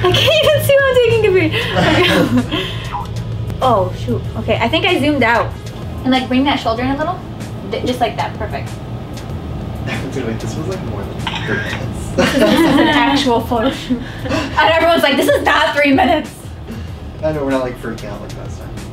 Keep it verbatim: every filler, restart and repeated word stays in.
I can't even see what I'm taking a picture. Oh shoot. Okay, I think I zoomed out. And like bring that shoulder in a little. Just like that. Perfect. Dude, wait, this was like more than three minutes. This is an actual photo shoot. And everyone's like, this is not three minutes. I know we're not like freaking out like last time.